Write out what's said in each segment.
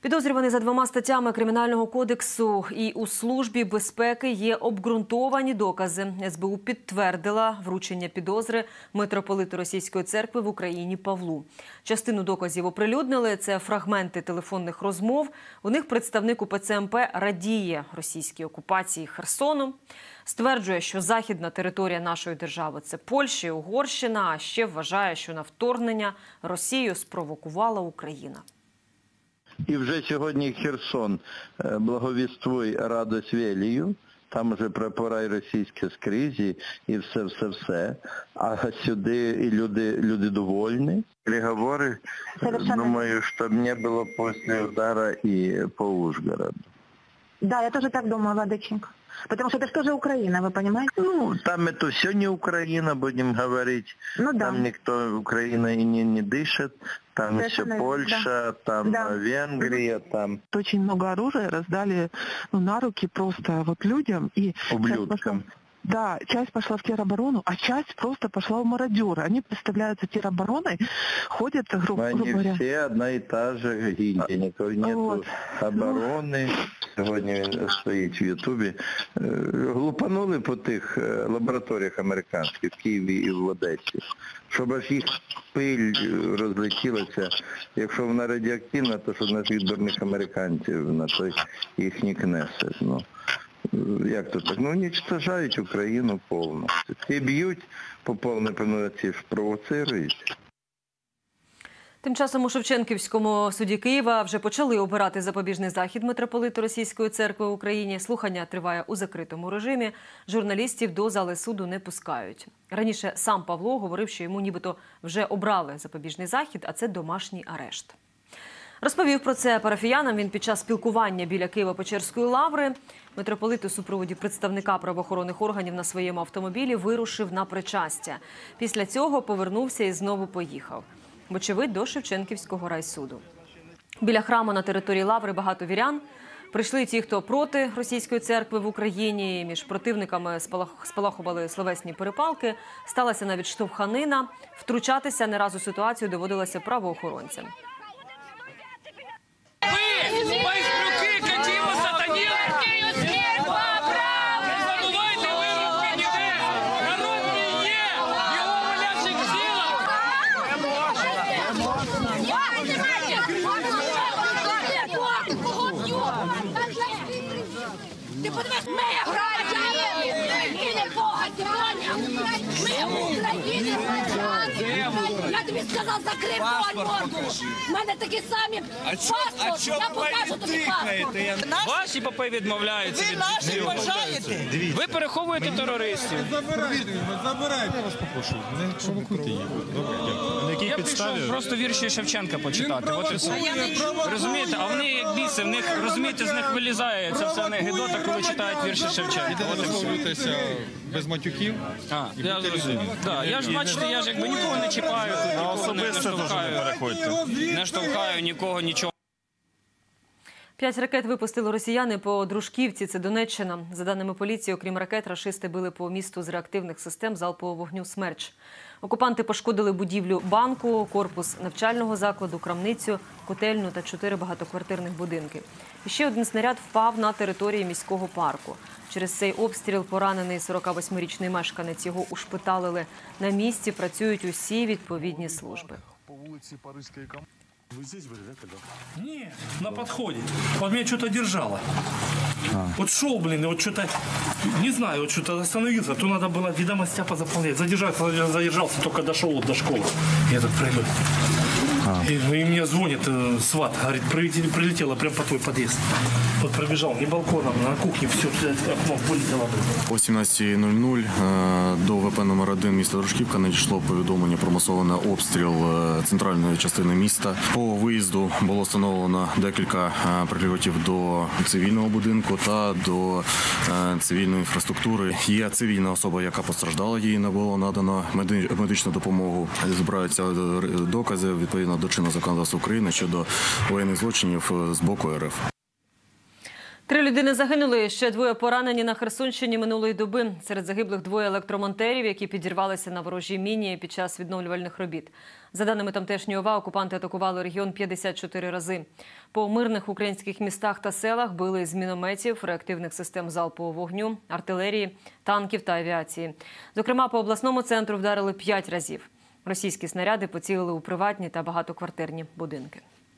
Підозрюваний за 2 статтями Кримінального кодексу і у Службі безпеки є обґрунтовані докази. СБУ підтвердила вручення підозри митрополиту Російської церкви в Україні Павлу. Частину доказів оприлюднили. Це фрагменти телефонних розмов. У них представник УПЦ МП радіє російській окупації Херсону. Стверджує, що західна територія нашої держави – це Польща і Угорщина, а ще вважає, що на вторгнення Росію спровокувала Україна. І вже сьогодні Херсон благовіствує радость велію, там вже прапора російські скрізь і все. А сюди і люди довольні. Переговори, думаю, щоб не було після удара і по Ужгороду. Да, я тоже так думаю, Владыченко. Потому что это же тоже Украина, вы понимаете? Ну, там это все не Украина, будем говорить. Ну, да. Там никто, Украина и не дышит. Там все Польша, да. Там да. Венгрия, там... Очень много оружия раздали на руки просто вот людям. И ублюдкам. Да, часть пошла в тероборону, а часть просто пошла в мародеры. Они представляются теробороной, ходят, грубо говоря. Они все одна и та же гильдия, никого нету обороны. Сьогодні він стоїть в Ютубі. Глупанули по тих лабораторіях американських в Києві і в Одесі. Щоб аж їх пиль розлетілася. Якщо вона радіоактивна, то що на тих дурних американців, на той їхній Кнесет. Ну, як то так? Ну, уничтожають Україну повністю. І б'ють по повній повноті, провоцирують. Тим часом у Шевченківському суді Києва вже почали обирати запобіжний захід митрополиту Російської церкви в Україні. Слухання триває у закритому режимі. Журналістів до зали суду не пускають. Раніше сам Павло говорив, що йому нібито вже обрали запобіжний захід, а це домашній арешт. Розповів про це парафіянам він під час спілкування біля Києво-Печерської лаври. Митрополит у супроводі представника правоохоронних органів на своєму автомобілі вирушив на причастя. Після цього повернувся і знову поїхав. Вочевидь, до Шевченківського райсуду. Біля храму на території лаври багато вірян. Прийшли ті, хто проти Російської церкви в Україні. Між противниками спалахували словесні перепалки. Сталася навіть штовханина. Втручатися не раз у ситуацію доводилося правоохоронцям. Я тобі сказав, закрив морду. У мене такі самі паспорт. Я покажу тобі паспорт. Ваші попи відмовляються від Ви наші бажаєте? Ви переховуєте терористів. Забирайте. Я вас попрошу. Не провокуйте їх. Добре, дякую. На якій підставі? Я прийшов просто вірші Шевченка почитати. От і все. Розумієте, а вони як біси, в них, розумієте, з них вилізає ця вся негидота, коли читають вірші Шевченка. Ви висловлюєтеся без матюків? Я зрозумів. Я ж, бачите, я ж якби нікого не чіпаю, нікого не штовхаю. Не штовхаю нікого, нічого. 5 ракет випустили росіяни по Дружківці, це Донеччина. За даними поліції, окрім ракет, рашисти били по місту з реактивних систем залпового вогню «Смерч». Окупанти пошкодили будівлю банку, корпус навчального закладу, крамницю, котельну та 4 багатоквартирних будинки. І ще один снаряд впав на території міського парку. Через цей обстріл поранений 48-річний мешканець. Його ушпиталили. На місці працюють усі відповідні служби. Вы здесь были, да, когда? Нет, на подходе. Вот меня что-то держало. Вот шел, блин, и вот что-то, не знаю, вот что-то остановился. То надо было ведомости позаполнять. Задержался, только дошел вот до школы. Я так прыгаю. И мне звонит сват, говорит, прилетело прямо по твой подъезд. Вот пробежал, не балконом, на кухне, все, окно вылетело. О 17:00 до ВП номер 1 міста Дружківка надійшло повідомлення про масований обстріл центральної частини міста. По виїзду було встановлено декілька прильотів до цивільного будинку та до цивільної інфраструктури. Є цивільна особа, яка постраждала, їй не було надано медичну допомогу. Збираються докази відповідно до чинного законодавства України щодо воєнних злочинів з боку РФ. 3 людини загинули, ще 2 поранені на Херсонщині минулої доби. Серед загиблих 2 електромонтерів, які підірвалися на ворожій міні під час відновлювальних робіт. За даними тамтешньої ОВА, окупанти атакували регіон 54 рази. По мирних українських містах та селах били з мінометів, реактивних систем залпового вогню, артилерії, танків та авіації. Зокрема, по обласному центру вдарили 5 разів. Російські снаряди поцілили у приватні та багатоквартирні будинки.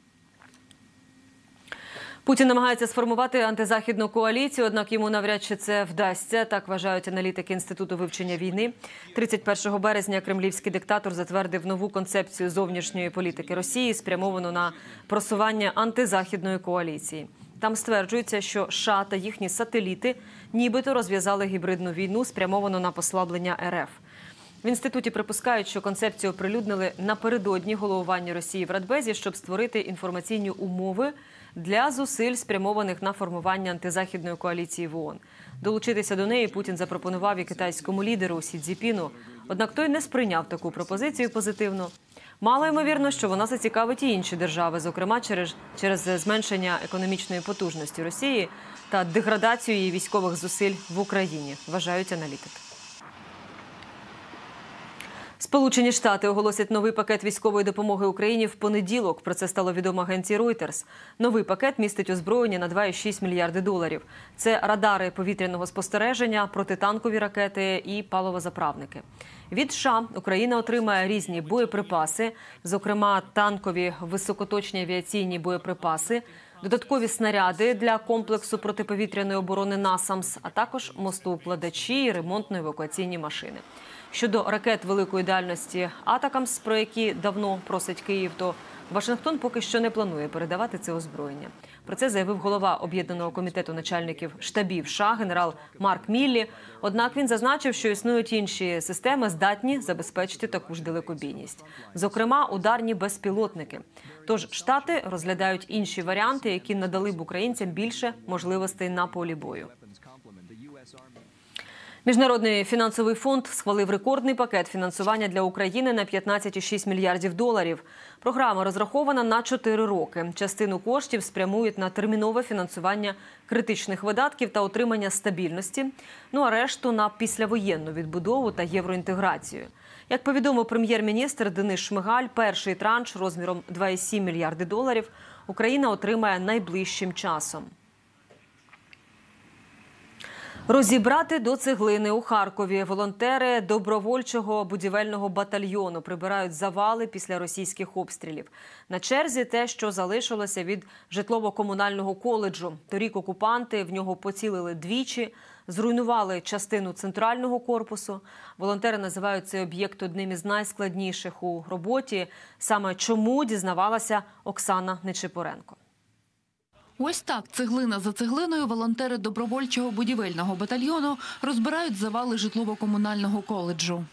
Путін намагається сформувати антизахідну коаліцію, однак йому навряд чи це вдасться, так вважають аналітики Інституту вивчення війни. 31 березня кремлівський диктатор затвердив нову концепцію зовнішньої політики Росії, спрямовану на просування антизахідної коаліції. Там стверджується, що США та їхні сателіти нібито розв'язали гібридну війну, спрямовану на послаблення РФ. В інституті припускають, що концепцію оприлюднили напередодні головування Росії в Радбезі, щоб створити інформаційні умови для зусиль, спрямованих на формування антизахідної коаліції в ООН. Долучитися до неї Путін запропонував і китайському лідеру Сі Цзіньпіну, однак той не сприйняв таку пропозицію позитивно. Мало ймовірно, що вона зацікавить і інші держави, зокрема через зменшення економічної потужності Росії та деградацію її військових зусиль в Україні, вважають аналітики. Сполучені Штати оголосять новий пакет військової допомоги Україні в понеділок. Про це стало відомо агенції Reuters. Новий пакет містить озброєння на 2,6 мільярди доларів. Це радари повітряного спостереження, протитанкові ракети і паливозаправники. Від США Україна отримає різні боєприпаси, зокрема танкові високоточні авіаційні боєприпаси, додаткові снаряди для комплексу протиповітряної оборони «Насамс», а також мостоукладачі і ремонтно-евакуаційні машини. Щодо ракет великої дальності «Атакамс», про які давно просить Київ, то Вашингтон поки що не планує передавати це озброєння. Про це заявив голова Об'єднаного комітету начальників штабів США генерал Марк Міллі. Однак він зазначив, що існують інші системи, здатні забезпечити таку ж далекобійність. Зокрема, ударні безпілотники. Тож Штати розглядають інші варіанти, які надали б українцям більше можливостей на полі бою. Міжнародний фінансовий фонд схвалив рекордний пакет фінансування для України на 15,6 мільярдів доларів. Програма розрахована на 4 роки. Частину коштів спрямують на термінове фінансування критичних видатків та отримання стабільності, а решту – на післявоєнну відбудову та євроінтеграцію. Як повідомив прем'єр-міністр Денис Шмигаль, перший транш розміром 2,7 мільярди доларів Україна отримає найближчим часом. Розібрати до цеглини у Харкові. Волонтери добровольчого будівельного батальйону прибирають завали після російських обстрілів. На черзі те, що залишилося від житлово-комунального коледжу. Торік окупанти в нього поцілили двічі, зруйнували частину центрального корпусу. Волонтери називають цей об'єкт одним із найскладніших у роботі. Саме чому, дізнавалася Оксана Нечипоренко. Ось так, цеглина за цеглиною, волонтери добровольчого будівельного батальйону розбирають завали житлово-комунального коледжу.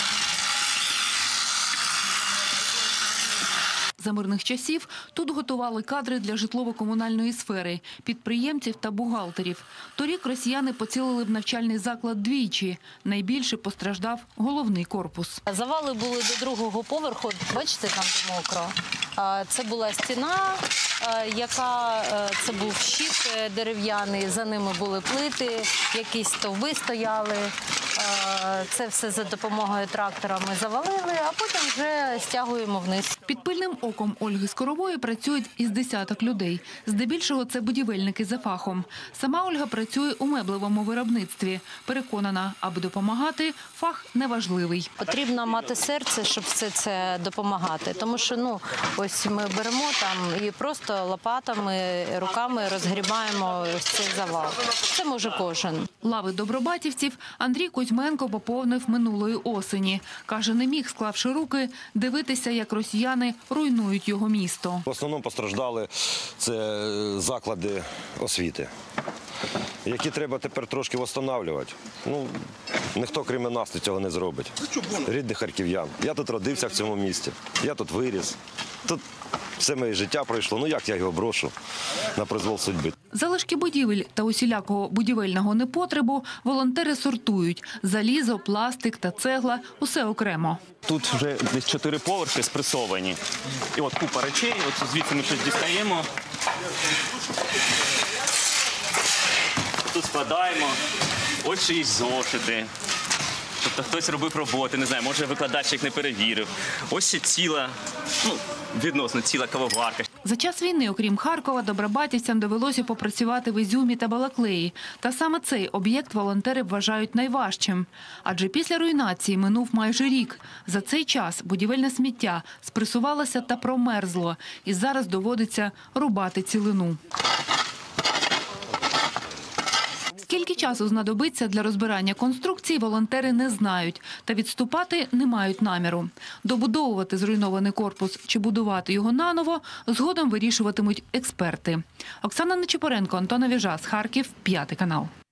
За мирних часів тут готували кадри для житлово-комунальної сфери, підприємців та бухгалтерів. Торік росіяни поцілили в навчальний заклад двічі. Найбільше постраждав головний корпус. Завали були до другого поверху, бачите, там де мокро. Це була стіна, це був щит дерев'яний, за ними були плити, якісь стовби стояли. Це все за допомогою трактора ми завалили, а потім вже стягуємо вниз. Під пильним оком Ольги Скорової працюють із десяток людей. Здебільшого це будівельники за фахом. Сама Ольга працює у меблевому виробництві. Переконана, аби допомагати, фах неважливий. Потрібно мати серце, щоб все це допомагати. Тому що ось ми беремо там і просто лопатами, руками розгрібаємо ось цей завал. Це може кожен. Лави добробатівців Андрій Кузьменко поповнив минулої осені. Каже, не міг, склавши руки, дивитися, як росіяни руйнують його місто. В основному постраждали це заклади освіти, які треба тепер трошки відновлювати. Ніхто, крім нас, цього не зробить. Рідних харків'ян. Я тут родився в цьому місті, я тут виріс. Тут все моє життя пройшло. Як я його брошу на призвол судьби? Залишки будівель та усілякого будівельного непотребу волонтери сортують. Залізо, пластик та цегла – усе окремо. Тут вже десь 4 поверхи спресовані. І от купа речей, звідси ми щось дістаємо. викладаємо. Ось чиїсь зошити. Тобто хтось робив роботи, не знаю, може викладач їх не перевірив. Ось ще ціла, відносно ціла кавоварка. За час війни, окрім Харкова, добробатівцям довелося попрацювати в Ізюмі та Балаклеї. Та саме цей об'єкт волонтери вважають найважчим. Адже після руйнації минув майже рік. За цей час будівельне сміття спресувалося та промерзло. І зараз доводиться рубати цілину. Скільки часу знадобиться для розбирання конструкцій, волонтери не знають. Та відступати не мають наміру. Добудовувати зруйнований корпус чи будувати його наново згодом вирішуватимуть експерти. Оксана Нечипоренко, Антон Авіжас, Харків, 5 канал.